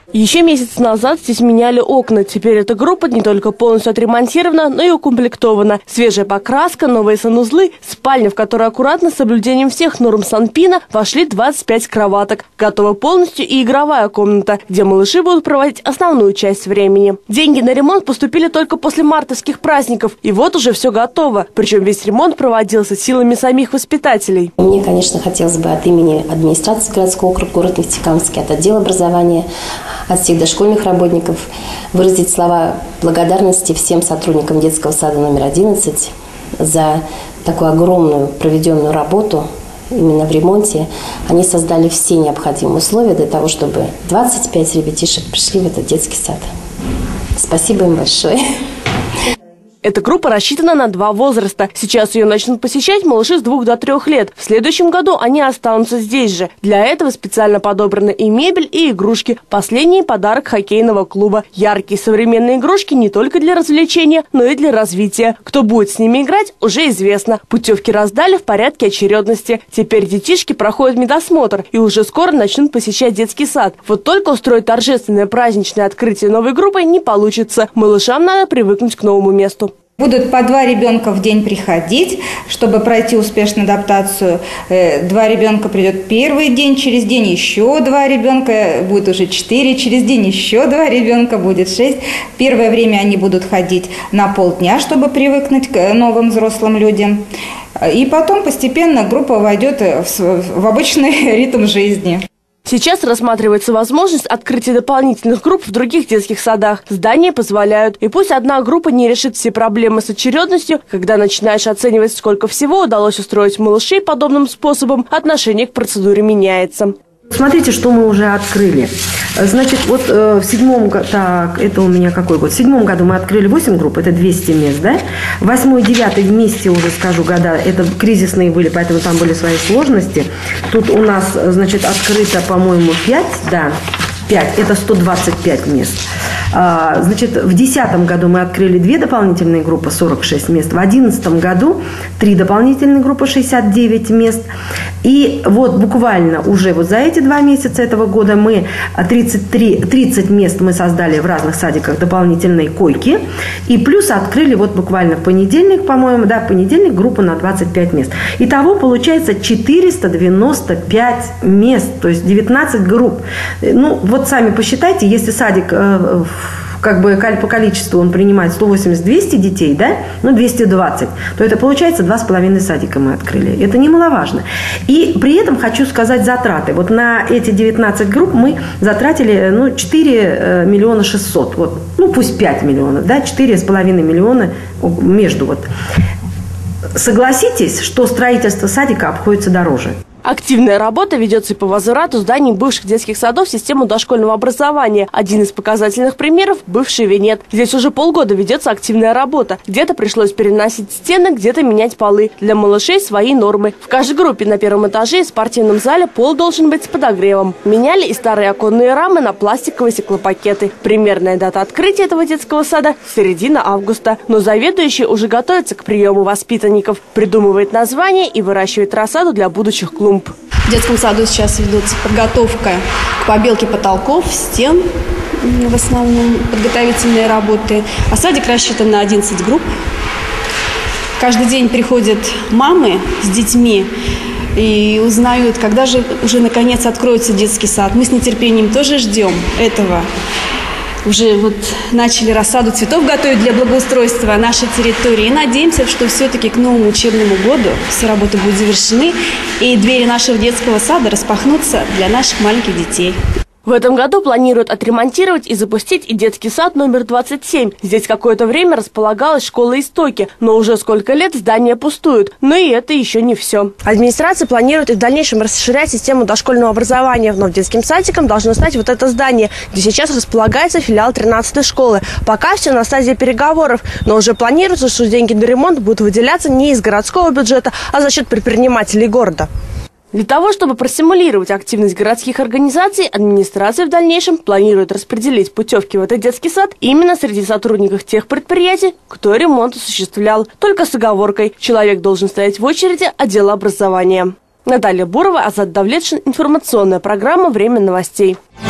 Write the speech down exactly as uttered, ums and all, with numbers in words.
Еще месяц назад здесь меняли окна. Теперь эта группа не только полностью отремонтирована, но и укомплектована. Свежая покраска, новые санузлы, спальня, в которой аккуратно с соблюдением всех норм санпина вошли двадцать пять кроваток. Готова полностью и игровая комната, где малыши будут проводить основную часть времени. Деньги на ремонт поступили только после мартовских праздников. И вот уже все готово. Причем весь ремонт проводился силами самих воспитателей. Мне, конечно, хотелось бы от имени администрации городского округа город Нефтекамский, от отдела образования, от всех дошкольных работников выразить слова благодарности всем сотрудникам детского сада номер одиннадцать за такую огромную проведенную работу именно в ремонте. Они создали все необходимые условия для того, чтобы двадцать пять ребятишек пришли в этот детский сад. Спасибо им большое. Эта группа рассчитана на два возраста. Сейчас ее начнут посещать малыши с двух до трех лет. В следующем году они останутся здесь же. Для этого специально подобраны и мебель, и игрушки. Последний подарок хоккейного клуба. Яркие современные игрушки не только для развлечения, но и для развития. Кто будет с ними играть, уже известно. Путевки раздали в порядке очередности. Теперь детишки проходят медосмотр и уже скоро начнут посещать детский сад. Вот только устроить торжественное праздничное открытие новой группы не получится. Малышам надо привыкнуть к новому месту. Будут по два ребенка в день приходить, чтобы пройти успешно адаптацию. Два ребенка придет первый день, через день еще два ребенка, будет уже четыре, через день еще два ребенка, будет шесть. Первое время они будут ходить на полдня, чтобы привыкнуть к новым взрослым людям. И потом постепенно группа войдет в обычный ритм жизни. Сейчас рассматривается возможность открытия дополнительных групп в других детских садах. Здания позволяют. И пусть одна группа не решит все проблемы с очередностью, когда начинаешь оценивать, сколько всего удалось устроить малышей подобным способом, отношение к процедуре меняется. Смотрите, что мы уже открыли. Значит, вот э, в седьмом году, так, это у меня какой год? В седьмом году мы открыли восемь групп, это двести мест, да? Восьмой, девятый вместе уже, скажу, года, это кризисные были, поэтому там были свои сложности. Тут у нас, значит, открыто, по-моему, пять, да, пять, это сто двадцать пять мест. А, значит, в десятом году мы открыли две дополнительные группы, сорок шесть мест. В одиннадцатом году три дополнительные группы, шестьдесят девять мест. И вот буквально уже вот за эти два месяца этого года мы тридцать три, тридцать мест мы создали в разных садиках, дополнительные койки. И плюс открыли вот буквально в понедельник, по-моему, да, в понедельник группу на двадцать пять мест. Итого получается четыреста девяносто пять мест, то есть девятнадцать групп. Ну, вот сами посчитайте, если садик э, как бы по количеству он принимает сто восемьдесят - двести детей, да, ну двести двадцать, то это получается два с половиной садика мы открыли. Это немаловажно. И при этом хочу сказать затраты. Вот на эти девятнадцать групп мы затратили, ну, четыре миллиона шестьсот, вот, ну пусть пять миллионов, да, четыре с половиной миллиона между вот. Согласитесь, что строительство садика обходится дороже. Активная работа ведется и по возврату зданий бывших детских садов в систему дошкольного образования. Один из показательных примеров – бывший Венет. Здесь уже полгода ведется активная работа. Где-то пришлось переносить стены, где-то менять полы. Для малышей свои нормы. В каждой группе на первом этаже и спортивном зале пол должен быть с подогревом. Меняли и старые оконные рамы на пластиковые стеклопакеты. Примерная дата открытия этого детского сада – середина августа. Но заведующий уже готовится к приему воспитанников. Придумывает название и выращивает рассаду для будущих клумб. В детском саду сейчас ведется подготовка к побелке потолков, стен, в основном подготовительные работы. А садик рассчитан на одиннадцать групп. Каждый день приходят мамы с детьми и узнают, когда же уже наконец откроется детский сад. Мы с нетерпением тоже ждем этого. Уже вот начали рассаду цветов готовить для благоустройства нашей территории. И надеемся, что все-таки к новому учебному году все работы будут завершены, и двери нашего детского сада распахнутся для наших маленьких детей. В этом году планируют отремонтировать и запустить и детский сад номер двадцать семь. Здесь какое-то время располагалась школа «Истоки», но уже сколько лет здания пустуют. Но и это еще не все. Администрация планирует и в дальнейшем расширять систему дошкольного образования. Вновь детским садиком должно стать вот это здание, где сейчас располагается филиал тринадцатой школы. Пока все на стадии переговоров, но уже планируется, что деньги на ремонт будут выделяться не из городского бюджета, а за счет предпринимателей города. Для того, чтобы простимулировать активность городских организаций, администрация в дальнейшем планирует распределить путевки в этот детский сад именно среди сотрудников тех предприятий, кто ремонт осуществлял. Только с оговоркой: человек должен стоять в очереди отдела образования. Наталья Бурова, Азат Давлетшин. Информационная программа «Время новостей».